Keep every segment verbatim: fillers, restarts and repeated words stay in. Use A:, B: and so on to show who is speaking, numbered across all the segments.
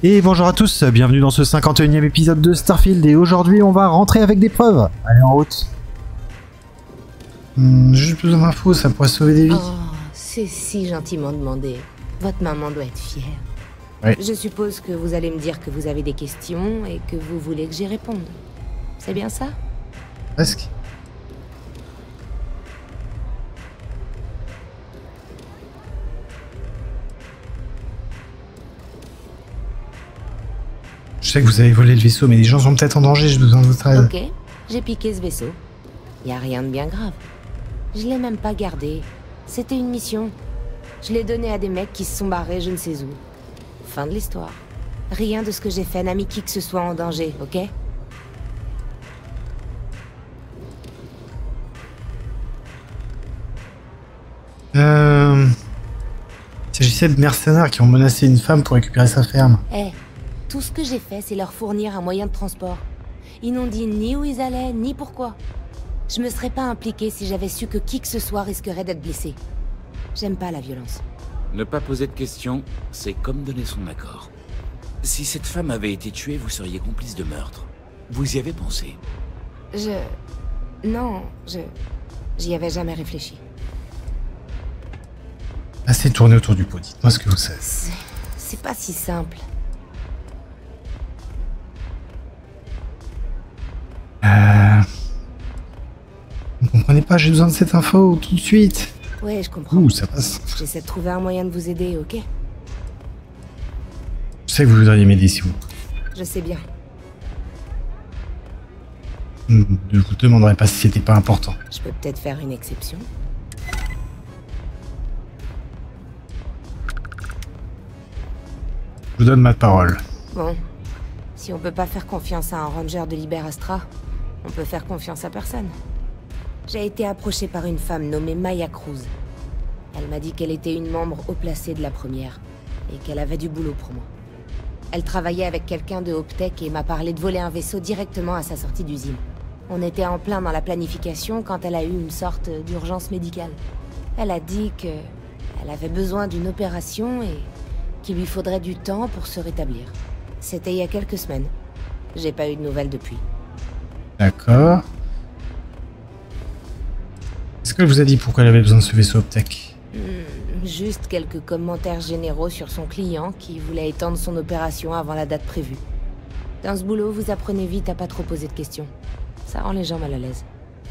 A: Et bonjour à tous, bienvenue dans ce cinquante et unième épisode de Starfield et aujourd'hui on va rentrer avec des preuves. Allez en route. Hmm, juste besoin d'infos, ça pourrait sauver des vies.
B: Oh, c'est si gentiment demandé. Votre maman doit être fière.
A: Oui.
B: Je suppose que vous allez me dire que vous avez des questions et que vous voulez que j'y réponde. C'est bien ça?
A: Presque. Je sais que vous avez volé le vaisseau, mais les gens sont peut-être en danger, j'ai besoin de votre aide.
B: Ok, j'ai piqué ce vaisseau. Y a rien de bien grave. Je l'ai même pas gardé. C'était une mission. Je l'ai donné à des mecs qui se sont barrés je ne sais où. Fin de l'histoire. Rien de ce que j'ai fait n'a mis qui que ce soit en danger, ok?
A: Euh... Il s'agissait de mercenaires qui ont menacé une femme pour récupérer sa ferme.
B: Eh, hey, tout ce que j'ai fait, c'est leur fournir un moyen de transport. Ils n'ont dit ni où ils allaient, ni pourquoi. Je me serais pas impliquée si j'avais su que qui que ce soit risquerait d'être blessé. J'aime pas la violence.
C: Ne pas poser de questions, c'est comme donner son accord. Si cette femme avait été tuée, vous seriez complice de meurtre. Vous y avez pensé?
B: Je... Non, je... J'y avais jamais réfléchi.
A: Assez tourné autour du pot, dites-moi ce que vous savez.
B: C'est pas si simple.
A: Euh... Vous comprenez pas, j'ai besoin de cette info tout de suite.
B: Ouais, je comprends.
A: Ouh, ça passe.
B: J'essaie de trouver un moyen de vous aider, ok?
A: Je sais que vous voudriez m'aider si vous...
B: Je sais bien.
A: Je vous demanderai pas si c'était pas important.
B: Je peux peut-être faire une exception.
A: Je vous donne ma parole.
B: Bon. Si on peut pas faire confiance à un ranger de Liber Astra, on peut faire confiance à personne. J'ai été approchée par une femme nommée Maya Cruz. Elle m'a dit qu'elle était une membre haut placée de la première, et qu'elle avait du boulot pour moi. Elle travaillait avec quelqu'un de Optech et m'a parlé de voler un vaisseau directement à sa sortie d'usine. On était en plein dans la planification quand elle a eu une sorte d'urgence médicale. Elle a dit que elle avait besoin d'une opération et qu'il lui faudrait du temps pour se rétablir. C'était il y a quelques semaines. J'ai pas eu de nouvelles depuis.
A: D'accord. Est-ce qu'elle vous a dit pourquoi elle avait besoin de ce vaisseau Optech?
B: Hmm, juste quelques commentaires généraux sur son client qui voulait étendre son opération avant la date prévue. Dans ce boulot, vous apprenez vite à pas trop poser de questions. Ça rend les gens mal à l'aise.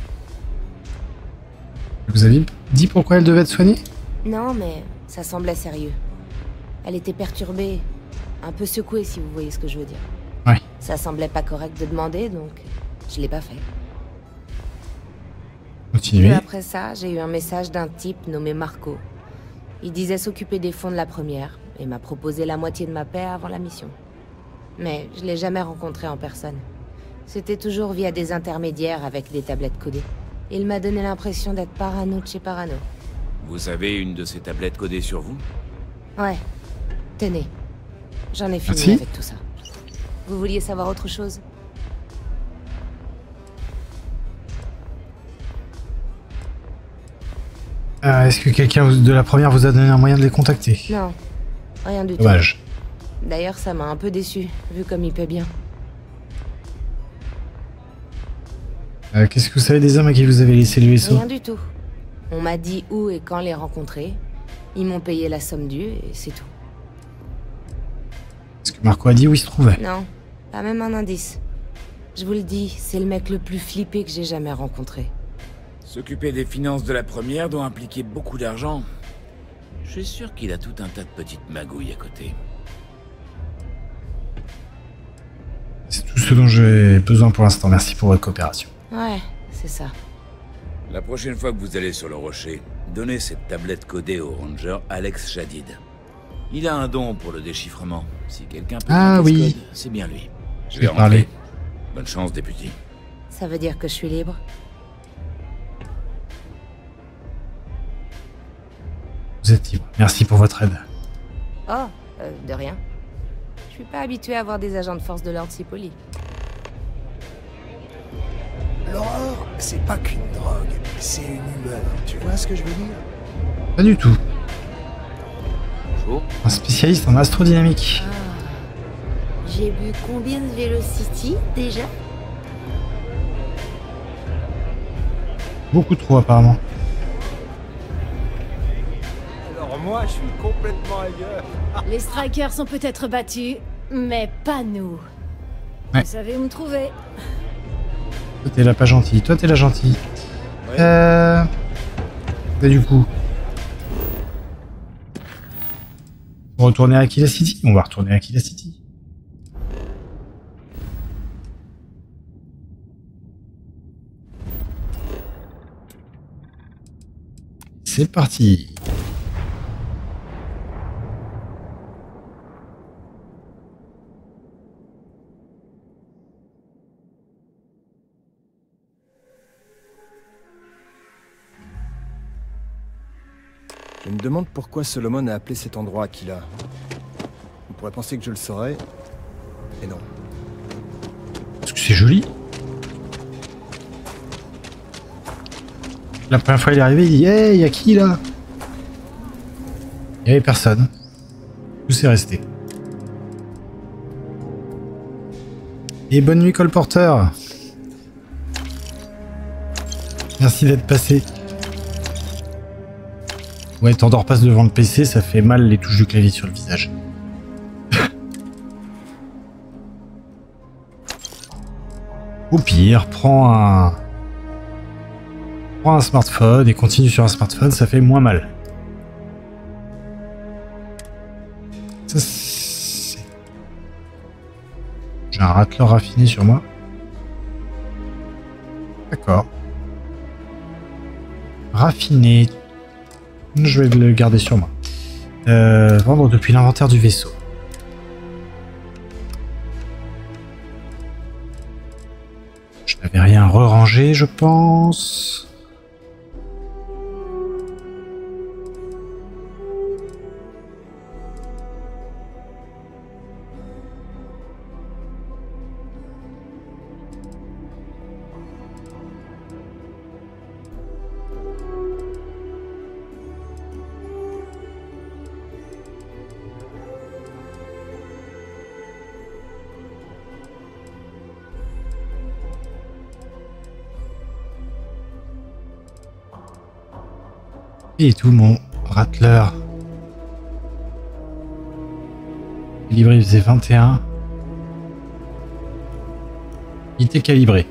A: Vous avez dit pourquoi elle devait être soignée?
B: Non, mais ça semblait sérieux. Elle était perturbée, un peu secouée si vous voyez ce que je veux dire.
A: Ouais.
B: Ça semblait pas correct de demander, donc je l'ai pas fait.
A: Continuez.
B: Peu après ça, j'ai eu un message d'un type nommé Marco. Il disait s'occuper des fonds de la première et m'a proposé la moitié de ma paie avant la mission. Mais je l'ai jamais rencontré en personne. C'était toujours via des intermédiaires avec des tablettes codées. Il m'a donné l'impression d'être parano de chez parano.
C: Vous avez une de ces tablettes codées sur vous?
B: Ouais. Tenez. J'en ai fini
A: Merci.
B: avec tout ça. Vous vouliez savoir autre chose?
A: Euh, Est-ce que quelqu'un de la première vous a donné un moyen de les contacter?
B: Non. Rien du
A: Dommage.
B: tout. D'ailleurs, ça m'a un peu déçu, vu comme il paie bien.
A: Euh, Qu'est-ce que vous savez des hommes à qui vous avez laissé le vaisseau?
B: Rien du tout. On m'a dit où et quand les rencontrer. Ils m'ont payé la somme due et c'est tout.
A: Est-ce que Marco a dit où il se trouvait?
B: Non, pas même un indice. Je vous le dis, c'est le mec le plus flippé que j'ai jamais rencontré.
C: S'occuper des finances de la première doit impliquer beaucoup d'argent. Je suis sûr qu'il a tout un tas de petites magouilles à côté.
A: C'est tout ce dont j'ai besoin pour l'instant. Merci pour votre coopération.
B: Ouais, c'est ça.
C: La prochaine fois que vous allez sur le rocher, donnez cette tablette codée au ranger Alex Jadid. Il a un don pour le déchiffrement. Si quelqu'un peut
A: Ah
C: craquer ce
A: oui.
C: code, c'est bien lui.
A: Je vais parler.
C: rentrer. Bonne chance, député.
B: Ça veut dire que je suis libre?
A: Vous êtes libre. Merci pour votre aide.
B: Oh, euh, de rien. Je suis pas habitué à voir des agents de force de l'ordre si polis.
D: L'horreur, c'est pas qu'une drogue, c'est une humeur. Tu vois ce que je veux dire?
A: Pas du tout.
C: Bonjour.
A: Un spécialiste en astrodynamique.
E: J'ai bu combien de Velocity déjà?
A: Beaucoup trop apparemment.
D: Alors moi, je suis complètement ailleurs.
E: Les strikers sont peut-être battus, mais pas nous.
A: Ouais.
E: Vous savez où me trouver.
A: Toi t'es là pas gentil, toi t'es là gentil.
D: Ouais.
A: Euh... Et du coup... On va retourner à Aquila City. On va retourner à Aquila City. C'est parti.
D: Je me demande pourquoi Solomon a appelé cet endroit Aquila. On pourrait penser que je le saurais, et non.
A: Parce que c'est joli. La première fois il est arrivé, il dit hey, y'a qui là? Il y avait personne. Tout s'est resté. Et bonne nuit colporteur. Merci d'être passé. Ouais, t'endors pas devant le P C, ça fait mal les touches du clavier sur le visage. Au pire, prends un... Prends un smartphone et continue sur un smartphone, ça fait moins mal. Ça, c'est... J'ai un racleur raffiné sur moi. D'accord. Raffiné. Je vais le garder sur moi. Euh, vendre depuis l'inventaire du vaisseau. Je n'avais rien re-rangé, je pense. Et tout mon racleur. Calibré, il faisait vingt et un. Il était calibré.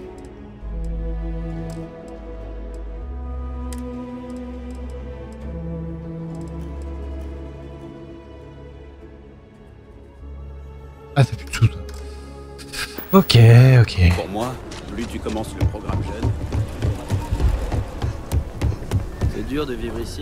A: Ah, t'as plus de sous, toi. Ok, ok.
F: Pour moi, plus tu commences le programme jeune. C'est dur de vivre ici.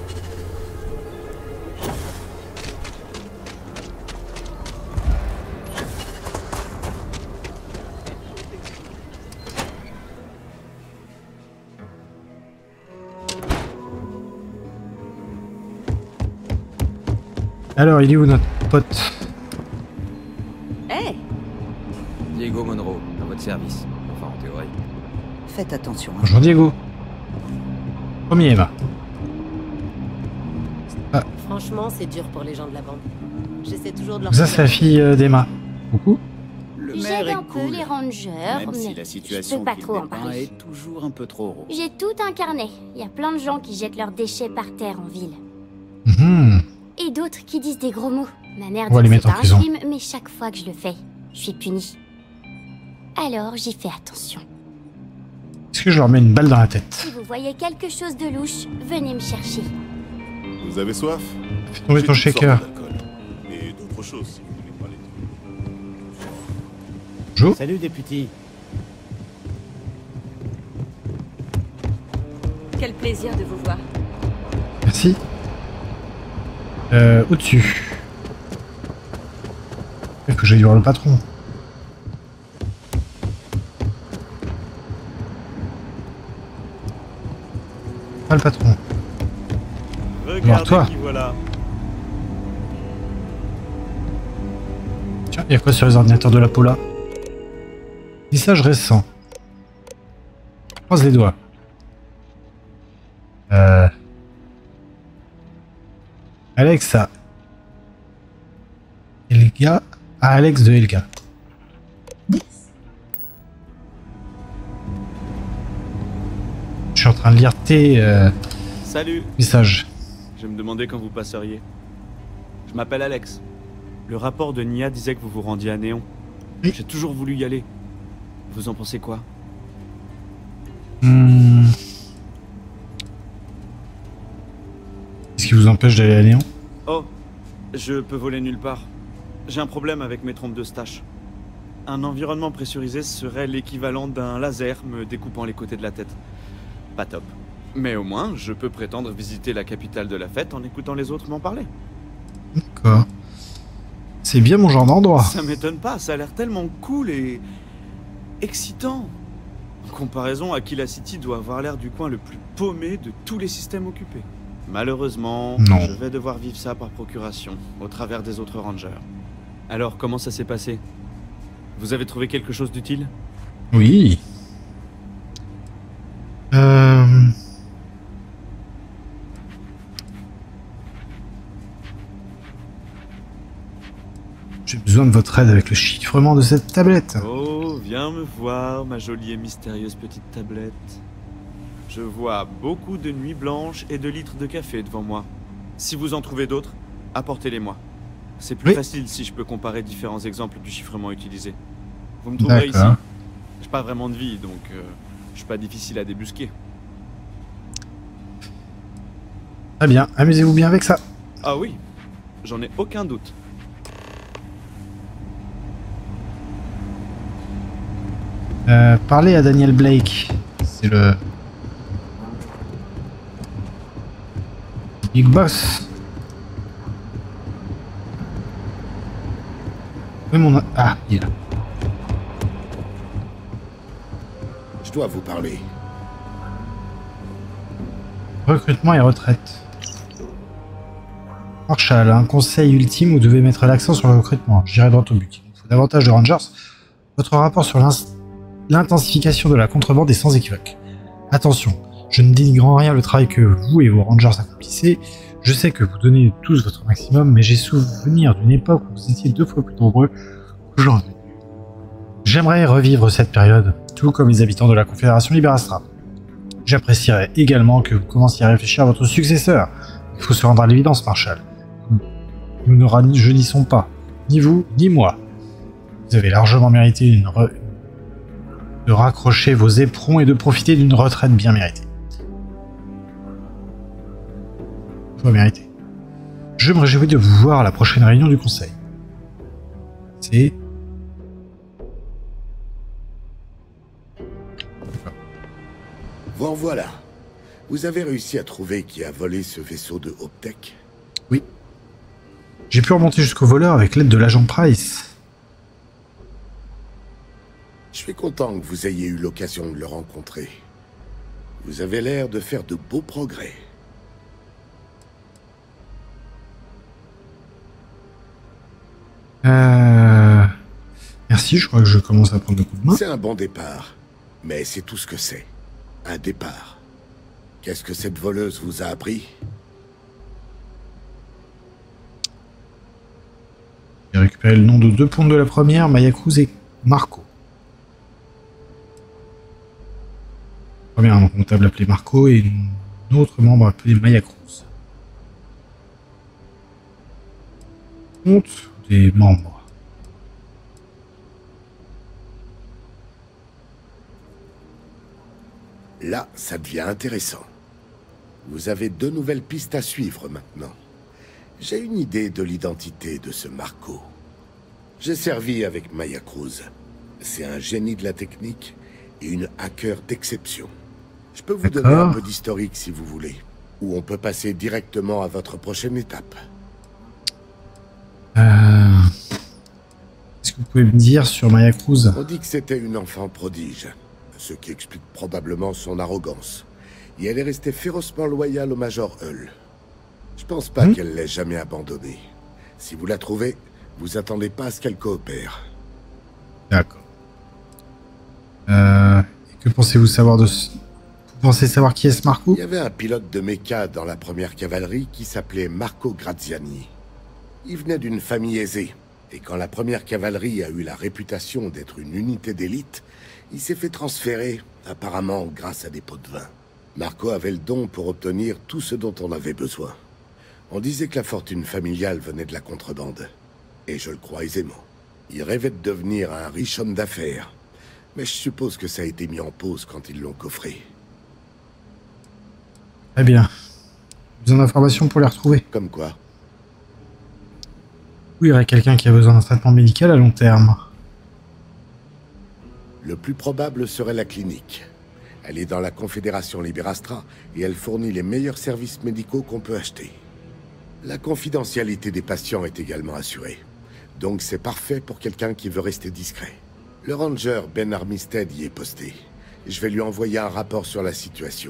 A: Alors, il est où notre pote?
E: Hey,
F: Diego Monroe, à votre service. Enfin, en théorie.
G: Faites attention. hein.
A: Bonjour Diego. Premier Emma.
E: franchement, c'est dur pour les gens de la bande. J'essaie toujours de leur...
A: Ça, c'est la fille euh, d'Emma. Coucou.
F: Le maire
H: J'aide
F: est
H: un peu
F: cool,
H: les rangers,
F: même si
H: mais
F: la
H: je
F: situation
H: peux pas
F: qu'il
H: trop en
F: dépeint
H: parler.
F: est toujours un peu trop rose.
H: J'ai tout un carnet. Il y a plein de gens qui jettent leurs déchets par terre en ville.
A: Mhm.
H: Et d'autres qui disent des gros mots. Ma mère
A: On va
H: dit
A: les
H: que c'est
A: mettre en
H: pas un
A: prison.
H: crime, mais chaque fois que je le fais, je suis punie. Alors j'y fais attention.
A: Est-ce que je leur mets une balle dans la tête?
H: Si vous voyez quelque chose de louche, venez me chercher.
I: Vous avez soif?
A: Fais tomber ton
I: J'ai toutes
A: shaker.
I: sortes d'alcool. Et d'autres choses si vous voulez pas les
A: Bonjour.
F: Salut, député.
E: Quel plaisir de vous voir.
A: Merci. Euh, au-dessus. Il faut que j'aille voir le patron. Pas le patron. Alors toi.
J: qui voilà.
A: Tiens, il y a quoi sur les ordinateurs de la Paula? Message récent. Croise les doigts. Euh... Alexa. Et les gars, à Alex de Helga. Je suis en train de lire tes euh,
J: Salut.
A: messages.
J: Je me demandais quand vous passeriez. Je m'appelle Alex. Le rapport de Nia disait que vous vous rendiez à Néon.
A: Oui.
J: J'ai toujours voulu y aller. Vous en pensez quoi?
A: Hmm. Qu'est-ce qui vous empêche d'aller à Néon?
J: Oh, je peux voler nulle part. J'ai un problème avec mes trompes de stache. Un environnement pressurisé serait l'équivalent d'un laser me découpant les côtés de la tête. Pas top. Mais au moins, je peux prétendre visiter la capitale de la fête en écoutant les autres m'en parler.
A: D'accord. C'est bien mon genre d'endroit.
J: Ça m'étonne pas, ça a l'air tellement cool et... excitant. En comparaison, Aquila City doit avoir l'air du coin le plus paumé de tous les systèmes occupés. Malheureusement,
A: non.
J: Je vais devoir vivre ça par procuration, au travers des autres rangers. Alors, comment ça s'est passé? Vous avez trouvé quelque chose d'utile?
A: Oui. Euh... J'ai besoin de votre aide avec le chiffrement de cette tablette.
J: Oh, viens me voir, ma jolie et mystérieuse petite tablette. Je vois beaucoup de nuits blanches et de litres de café devant moi. Si vous en trouvez d'autres, apportez-les-moi. C'est plus
A: oui.
J: facile si je peux comparer différents exemples du chiffrement utilisé. Vous me trouverez ici. J'ai pas vraiment de vie, donc euh, je suis pas difficile à débusquer.
A: Très bien, amusez-vous bien avec ça.
J: Ah oui, j'en ai aucun doute.
A: Euh, parlez à Daniel Blake. C'est le... Big Boss. Oui, mon... Ah, il est là.
I: Je dois vous parler.
A: Recrutement et retraite. Marshall, un conseil ultime, vous devez mettre l'accent sur le recrutement. J'irai droit au but. Il faut davantage de Rangers. Votre rapport sur l'intensification de la contrebande est sans équivoque. Attention, je ne dénigre en rien le travail que vous et vos Rangers accomplissez. Je sais que vous donnez tous votre maximum, mais j'ai souvenir d'une époque où vous étiez deux fois plus nombreux qu'aujourd'hui. J'aimerais revivre cette période, tout comme les habitants de la Confédération Liberastra. J'apprécierais également que vous commenciez à réfléchir à votre successeur. Il faut se rendre à l'évidence, Marshall. Nous ne rajeunissons pas, ni vous, ni moi. Vous avez largement mérité une re... de raccrocher vos éperons et de profiter d'une retraite bien méritée. Pas méritée. Je me réjouis de vous voir à la prochaine réunion du conseil. C'est...
I: Vous voilà. Vous avez réussi à trouver qui a volé ce vaisseau de Optech?
A: Oui. J'ai pu remonter jusqu'au voleur avec l'aide de l'agent Price.
I: Je suis content que vous ayez eu l'occasion de le rencontrer. Vous avez l'air de faire de beaux progrès.
A: Euh... Merci, je crois que je commence à prendre le coup de main.
I: C'est un bon départ, mais c'est tout ce que c'est. Un départ. Qu'est-ce que cette voleuse vous a appris?
A: J'ai récupéré le nom de deux pontes de la première, Maya Cruz et Marco. Première, un comptable appelé Marco et une autre membre appelé Maya Cruz. Compte des membres.
I: Là, ça devient intéressant. Vous avez deux nouvelles pistes à suivre maintenant. J'ai une idée de l'identité de ce Marco. J'ai servi avec Maya Cruz. C'est un génie de la technique et une hacker d'exception. Je peux vous donner un peu d'historique si vous voulez, ou on peut passer directement à votre prochaine étape.
A: Euh... Est-ce que vous pouvez me dire sur Maya Cruz?
I: On dit que c'était une enfant prodige, ce qui explique probablement son arrogance. Et elle est restée férocement loyale au Major Hull. Je pense pas mmh. qu'elle l'ait jamais abandonné. Si vous la trouvez, vous attendez pas à ce qu'elle coopère.
A: D'accord. Euh, et que pensez-vous savoir de ce... Vous pensez savoir qui est ce Marco?
I: Il y avait un pilote de méca dans la première cavalerie qui s'appelait Marco Graziani. Il venait d'une famille aisée. Et quand la première cavalerie a eu la réputation d'être une unité d'élite, il s'est fait transférer, apparemment grâce à des pots de vin. Marco avait le don pour obtenir tout ce dont on avait besoin. On disait que la fortune familiale venait de la contrebande. Et je le crois aisément. Il rêvait de devenir un riche homme d'affaires. Mais je suppose que ça a été mis en pause quand ils l'ont coffré.
A: Très bien. Besoin d'informations pour les retrouver.
I: Comme quoi?
A: Où irait quelqu'un qui a besoin d'un traitement médical à long terme?
I: Le plus probable serait la clinique. Elle est dans la Confédération Liberastra et elle fournit les meilleurs services médicaux qu'on peut acheter. La confidentialité des patients est également assurée. Donc c'est parfait pour quelqu'un qui veut rester discret. Le ranger Ben Armistead y est posté. Je vais lui envoyer un rapport sur la situation.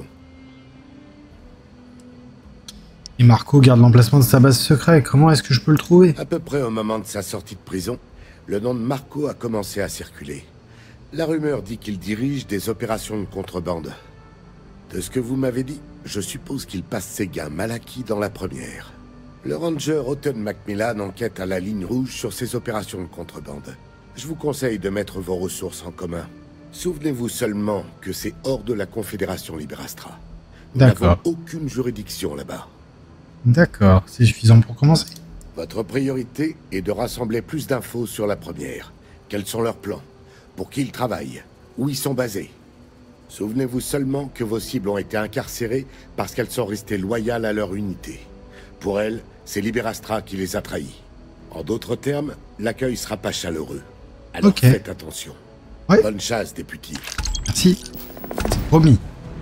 A: Et Marco garde l'emplacement de sa base secrète. Comment est-ce que je peux le trouver?
I: À peu près au moment de sa sortie de prison, le nom de Marco a commencé à circuler. La rumeur dit qu'il dirige des opérations de contrebande. De ce que vous m'avez dit, je suppose qu'il passe ses gains mal acquis dans la première. Le ranger Houghton Macmillan enquête à la ligne rouge sur ces opérations de contrebande. Je vous conseille de mettre vos ressources en commun. Souvenez-vous seulement que c'est hors de la Confédération Liberastra. Nous n'avons aucune juridiction là-bas.
A: D'accord, c'est suffisant pour commencer.
I: Votre priorité est de rassembler plus d'infos sur la première. Quels sont leurs plans? Pour qui ils travaillent? Où ils sont basés? Souvenez-vous seulement que vos cibles ont été incarcérées parce qu'elles sont restées loyales à leur unité. Pour elles, c'est Liberastra qui les a trahis. En d'autres termes, l'accueil sera pas chaleureux. Alors
A: okay.
I: Faites attention.
A: Ouais.
I: Bonne chasse, député.
A: Merci. C'est promis.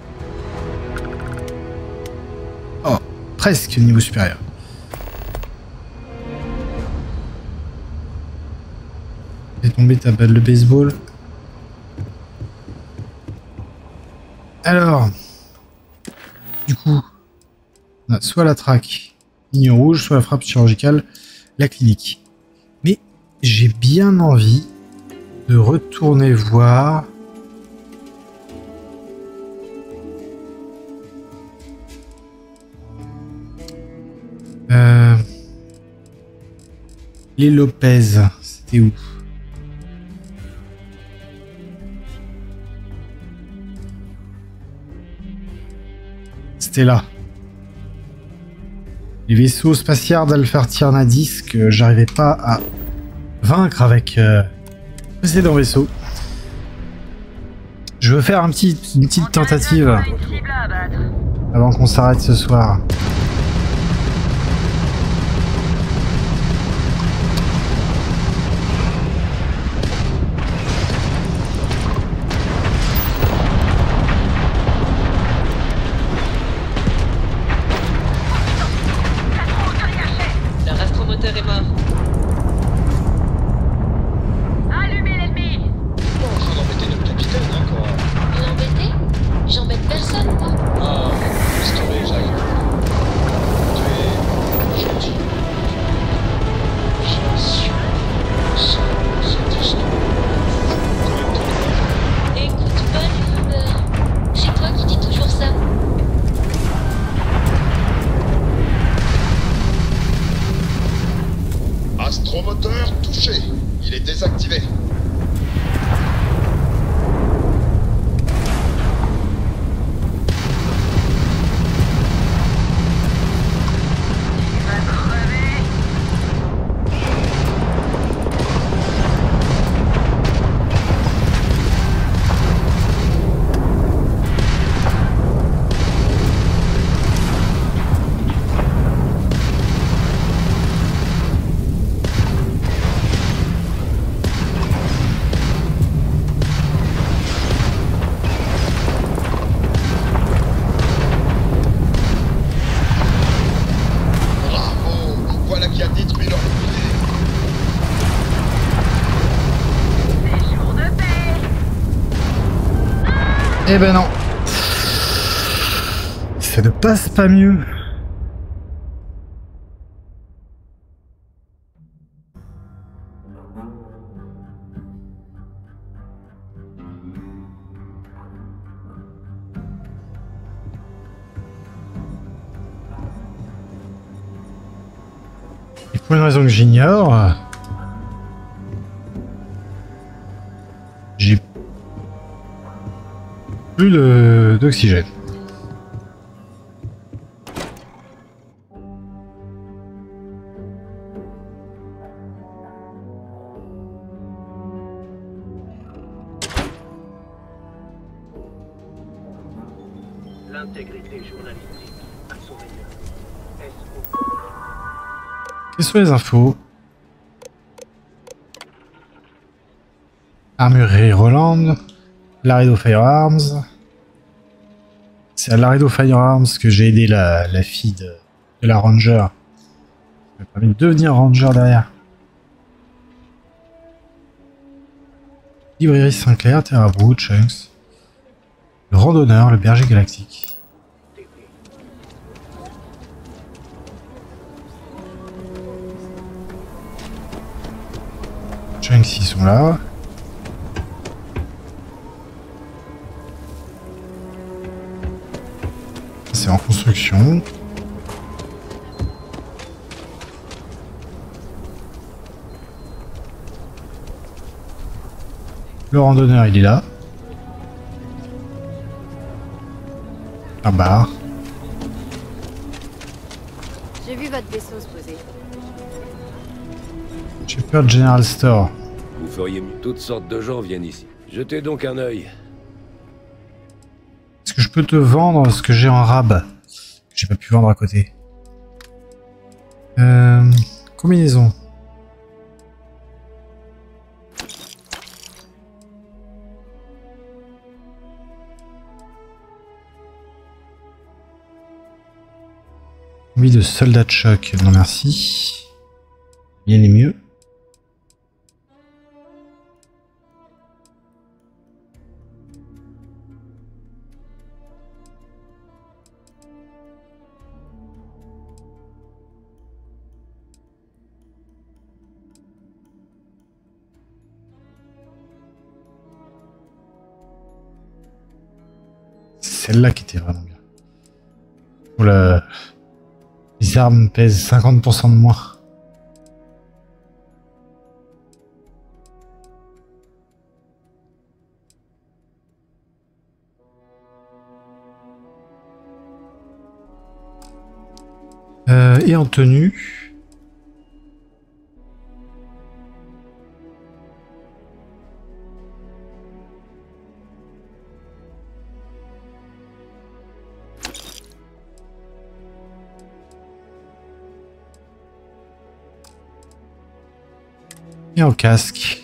A: Oh, presque niveau supérieur. Fais tomber ta balle de baseball. Alors, du coup, on a soit la traque, ligne rouge, soit la frappe chirurgicale, la clinique. Mais j'ai bien envie de retourner voir euh... les Lopez. C'était où? C'était là. Les vaisseaux spatiaux d'Alpha Tyrnadis que j'arrivais pas à vaincre avec euh, le précédent vaisseau. Je veux faire un petit, une petite tentative avant qu'on s'arrête ce soir.
K: Astromoteur touché. Il est désactivé.
A: Eh ben non. Ça ne passe pas mieux. Et pour une raison que j'ignore, J'ai plus de- d'oxygène.
L: L'intégrité journalistique à son meilleur.
A: Quelles sont les infos? Armurerie Roland, Laredo Firearms. C'est à Laredo Firearms que j'ai aidé la, la fille de, de la Ranger. Ça m'a permis de devenir Ranger derrière. Librairie Sinclair, Terra Brute, Chunks. Le randonneur, le berger galactique. Chunks, ils sont là. C'est en construction. Le randonneur, il est là. Un bar.
E: J'ai vu votre vaisseau se poser.
A: J'ai peur de General Store.
M: Vous feriez mieux. Toutes sortes de gens viennent ici. Jetez donc un œil.
A: Est-ce que je peux te vendre ce que j'ai en rab? J'ai pas pu vendre à côté. Euh, combinaison. Envie de soldat de choc, non merci. Bien et mieux. C'est celle-là qui était vraiment bien. Pour la... Les armes pèsent cinquante pour cent de moins. Euh, et en tenue... Et en casque.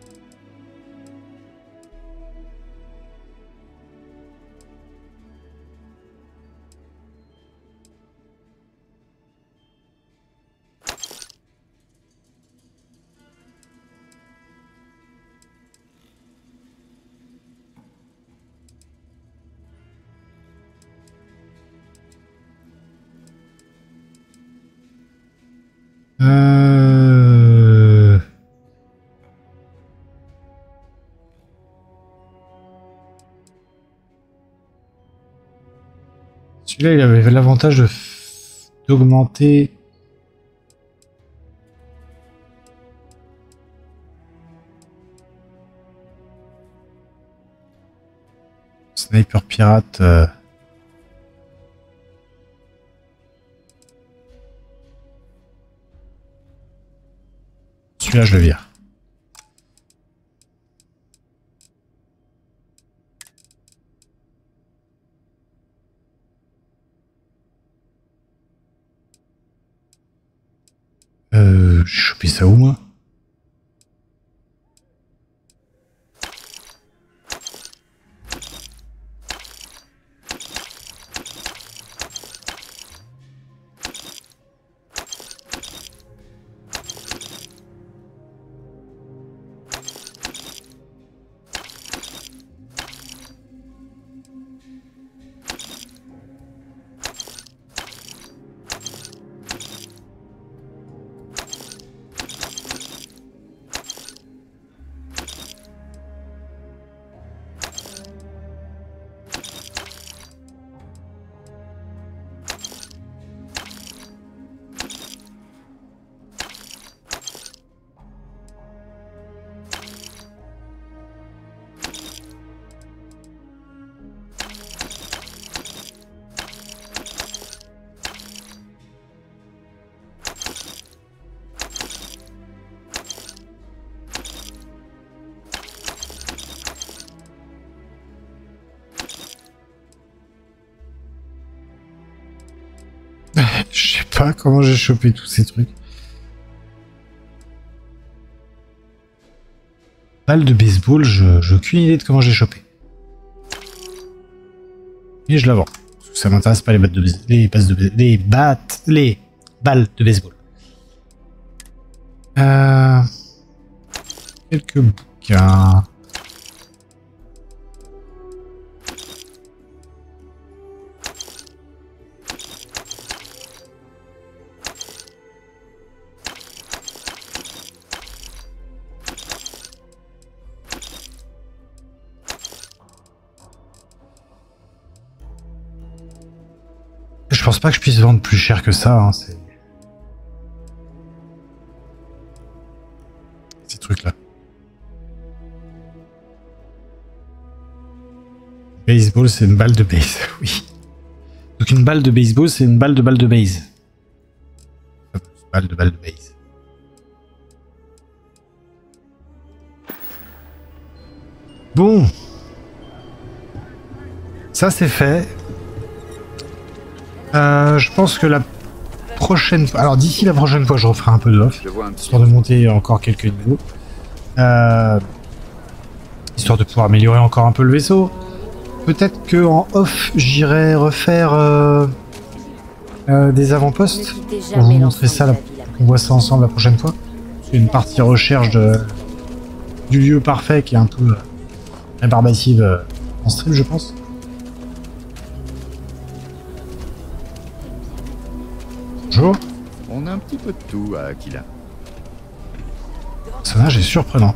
A: Euh... Celui-là, il avait l'avantage de f- d'augmenter Sniper pirate. Euh... Celui-là, je le vire. Euh, j'ai chopé ça où, moi? pas comment j'ai chopé tous ces trucs. Balle de baseball, je j'ai aucune idée de comment j'ai chopé. Et je la vends. Parce que ça m'intéresse pas les battes de baseball. Les bases de les battes. Les balles de baseball. Euh, quelques bouquins. Je pense pas que je puisse vendre plus cher que ça. Hein, c'est... Ces trucs-là. Baseball, c'est une balle de base. Oui. Donc une balle de baseball, c'est une balle de balle de base. Balle de balle de base. Bon. Ça, c'est fait. Euh, je pense que la prochaine fois... Alors d'ici la prochaine fois, je referai un peu de off. Histoire de monter encore quelques niveaux. Euh, histoire de pouvoir améliorer encore un peu le vaisseau. Peut-être que en off, j'irai refaire euh, euh, des avant-postes. Pour vous montrer ça, la... on voit ça ensemble la prochaine fois. C'est une partie recherche de... du lieu parfait qui est un peu euh, rébarbative euh, en stream, je pense. Bonjour.
N: On a un petit peu de tout à Aquila.
A: Le personnage est surprenant.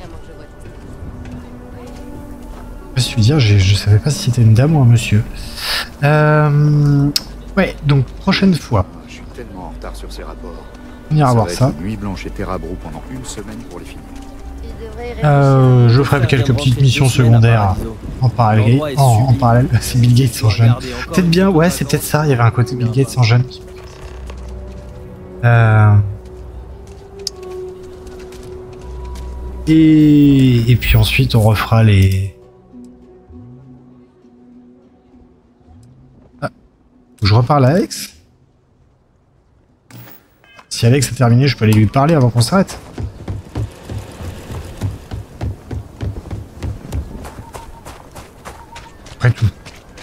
A: Je suis dire, je savais pas si c'était une dame ou un monsieur. Euh, ouais, donc prochaine fois.
N: Je suis tellement en retard sur ces rapports.
A: On ira voir ça.
N: Nuit blanche et Terrabro pendant une semaine pour les finir.
A: Euh, je ferai quelques petites missions secondaires en parallèle. En, en parallèle, c'est Bill Gates en jeune. Peut-être bien, ouais, c'est peut-être ça. Il y avait un côté Bill Gates en jeune. Euh... Et... et puis ensuite on refera les... Ah. Je reparle à Alex. Si Alex a terminé, je peux aller lui parler avant qu'on s'arrête. Après tout.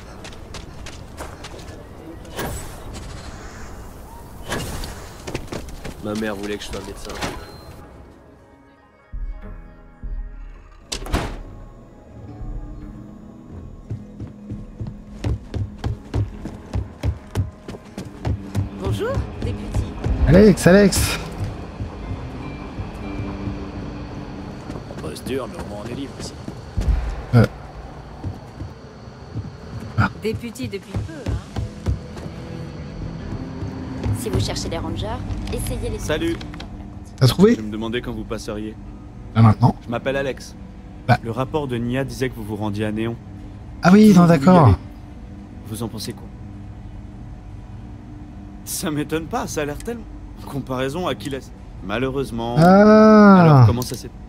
F: Ma mère voulait que je sois médecin.
E: Bonjour, député.
A: Alex, Alex.
F: Bosse dur, mais au moins on est libre ici.
A: Euh.
E: Ah. Député depuis peu, hein.
H: Si vous cherchez les rangers, essayez les...
J: Salut.
A: T'as trouvé?
J: Je me demandais quand vous passeriez.
A: Là maintenant.
J: Je m'appelle Alex.
A: Bah.
J: Le rapport de Nia disait que vous vous rendiez à Néon.
A: Ah oui, non, d'accord.
J: Vous en pensez quoi? Ça m'étonne pas, ça a l'air tellement... En comparaison à qui laisse. Malheureusement...
A: Ah.
J: Alors comment ça s'est...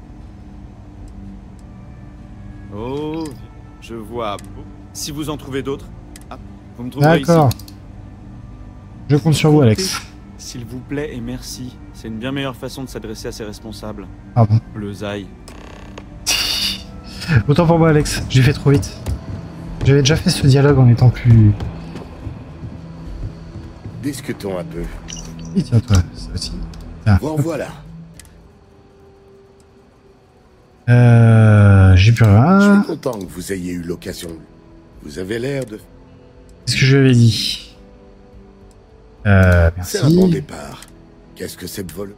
J: Oh, je vois. Si vous en trouvez d'autres... Ah, vous me trouverez ici.
A: D'accord. Je compte sur vous, Alex.
J: S'il vous plaît et merci. C'est une bien meilleure façon de s'adresser à ses responsables.
A: Ah bon?
J: Bleusaille.
A: Autant pour moi, Alex. J'ai fait trop vite. J'avais déjà fait ce dialogue en étant plus...
I: Discutons un peu.
A: Oui, tiens, toi, ça aussi. Tiens.
I: Bon, voilà.
A: Euh... J'ai plus rien.
I: Je suis content que vous ayez eu l'occasion. Vous avez l'air de...
A: Qu'est-ce que je lui avais dit? Euh, merci.
I: C'est un bon départ. Qu'est-ce que c'est de vol?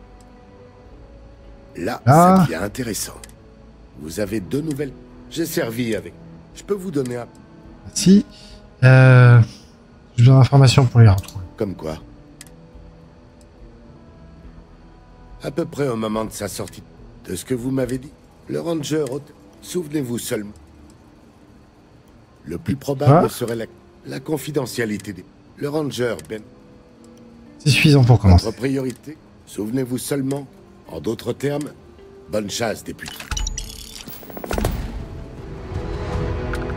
I: Là,
A: ah.
I: ça devient intéressant. Vous avez deux nouvelles... J'ai servi avec... Je peux vous donner un...
A: Merci. Euh... J'ai besoin d'informations pour les retrouver.
I: Comme quoi? À peu près au moment de sa sortie. De ce que vous m'avez dit. Le Ranger... Souvenez-vous seulement. Le plus probable ah. serait la... la confidentialité des... Le Ranger, Ben...
A: C'est suffisant pour commencer.
I: Votre priorité, souvenez-vous seulement, en d'autres termes, bonne chasse, député.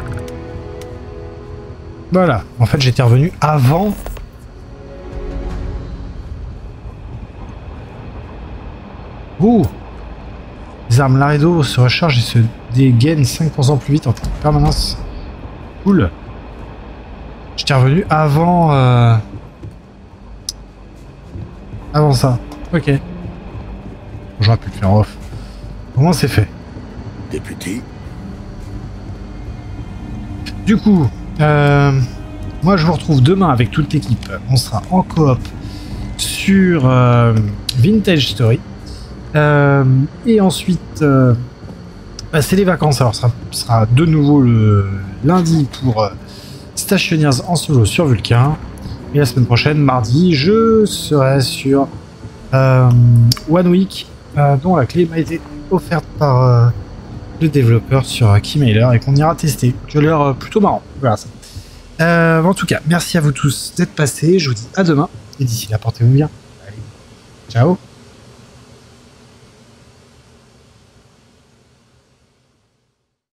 A: Voilà, en fait j'étais revenu avant Oh! Les armes Laredo se rechargent et se dégainent cinq pour cent plus vite en permanence. Cool. J'étais revenu avant... Euh... Avant ça. Ok. J'aurais pu le faire off. Au moins c'est fait.
I: Député.
A: Du coup, euh, moi je vous retrouve demain avec toute l'équipe. On sera en coop sur euh, Vintage Story. Euh, et ensuite, euh, bah, c'est les vacances. Alors, ce sera, sera de nouveau le lundi pour euh, Stationers en solo sur Vulcain. Et la semaine prochaine, mardi, je serai sur euh, One Week, euh, dont la clé m'a été offerte par euh, le développeur sur euh, Keymailer et qu'on ira tester. Qui a l'air euh, plutôt marrant. Voilà ça. Euh, en tout cas, merci à vous tous d'être passés. Je vous dis à demain. Et d'ici là, portez-vous bien. Allez, ciao.